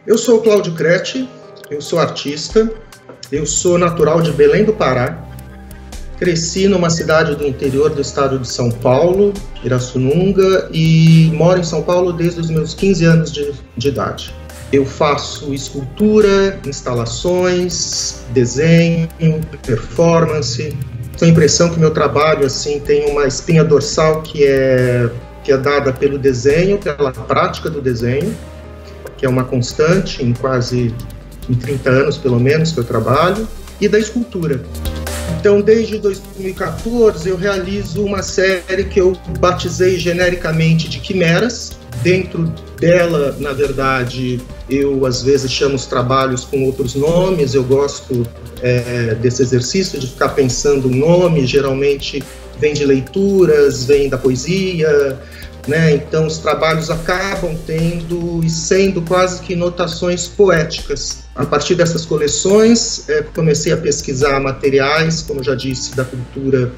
Eu sou o Cláudio Crete, eu sou artista, eu sou natural de Belém do Pará, cresci numa cidade do interior do estado de São Paulo, Pirassununga, e moro em São Paulo desde os meus 15 anos de idade. Eu faço escultura, instalações, desenho, performance. Tenho a impressão que meu trabalho assim, tem uma espinha dorsal que é dada pelo desenho, pela prática do desenho, que é uma constante em 30 anos pelo menos que eu trabalho, e da escultura. Então, desde 2014, eu realizo uma série que eu batizei genericamente de Quimeras. Dentro dela, na verdade, eu às vezes chamo os trabalhos com outros nomes. Eu gosto desse exercício de ficar pensando um nome, geralmente vem de leituras, vem da poesia, né? Então os trabalhos acabam tendo e sendo quase que notações poéticas. A partir dessas coleções, comecei a pesquisar materiais, como já disse, da cultura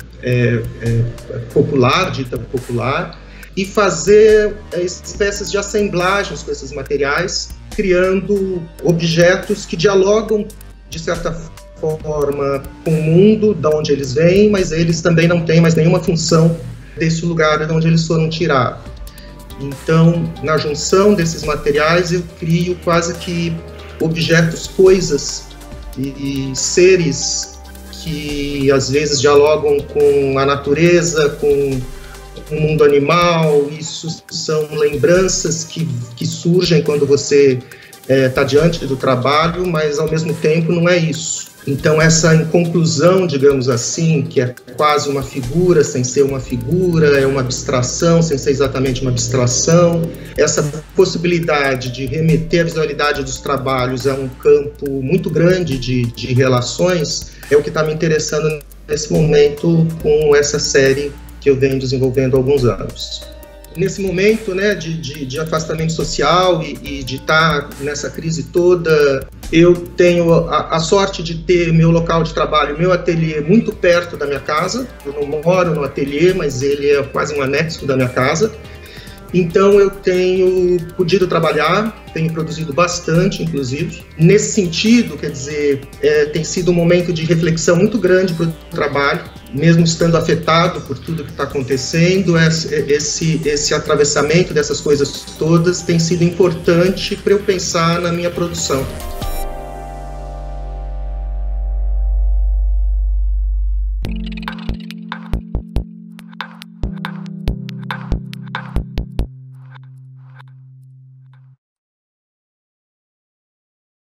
popular, dita popular, e fazer espécies de assemblagens com esses materiais, criando objetos que dialogam, de certa forma, com o mundo de onde eles vêm, mas eles também não têm mais nenhuma função desse lugar de onde eles foram tirados. Então, na junção desses materiais, eu crio quase que objetos, coisas e seres que às vezes dialogam com a natureza, com o mundo animal. Isso são lembranças que surgem quando você está diante do trabalho, mas ao mesmo tempo não é isso. Então essa inconclusão, digamos assim, que é quase uma figura sem ser uma figura, é uma abstração sem ser exatamente uma abstração, essa possibilidade de remeter a visualidade dos trabalhos a um campo muito grande de relações é o que está me interessando nesse momento com essa série que eu venho desenvolvendo há alguns anos. Nesse momento, né, de afastamento social e de estar nessa crise toda, eu tenho a sorte de ter meu local de trabalho, meu ateliê muito perto da minha casa. Eu não moro no ateliê, mas ele é quase um anexo da minha casa. Então eu tenho podido trabalhar, tenho produzido bastante, inclusive. Nesse sentido, quer dizer, tem sido um momento de reflexão muito grande para o trabalho, mesmo estando afetado por tudo que está acontecendo. Esse atravessamento dessas coisas todas tem sido importante para eu pensar na minha produção.